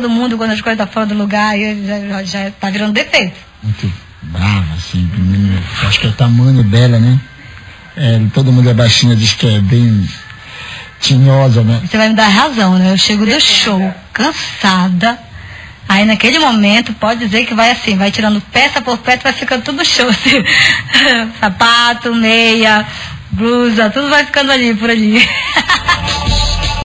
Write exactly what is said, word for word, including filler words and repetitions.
todo mundo quando as coisas estão fora do lugar, e já, já, já tá virando defeito. Muito brava, assim, menina, acho que é o tamanho dela, né? É, todo mundo é baixinha, diz que é bem tinhosa, né? Você vai me dar razão, né? Eu chego do show cansada, aí naquele momento pode dizer que vai assim, vai tirando peça por peça, vai ficando tudo show, assim. Sapato, meia, blusa, tudo vai ficando ali, por ali.